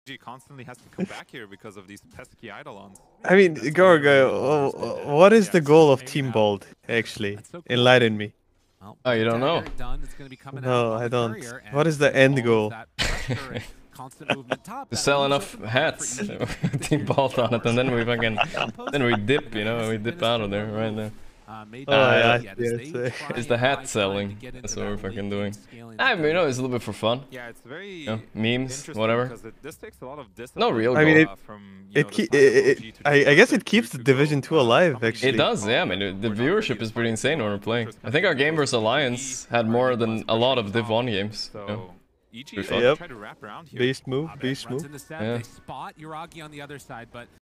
constantly has to come back here because of these pesky eidolons. I mean, Gorgc, what is the goal of Team Bold, actually? Enlighten me. Oh, you don't know? No, I don't. What is the end goal? To sell enough hats, Team Bolt on it, and then we dip, you know, we dip out of there right there. It's the hat selling. That's what we're fucking doing. I mean, you know, it's a little bit for fun. Yeah, it's very, you know, memes, whatever. This takes a lot of no real goal. I mean, I guess it keeps the Division 2 alive, actually. It does, yeah. I mean, the viewership is pretty insane when we're playing. I think our game vs Alliance had more than a lot of Div 1 games. You know? Yep. Beast move, beast move. Yeah. They spot Yuragi on the other side, but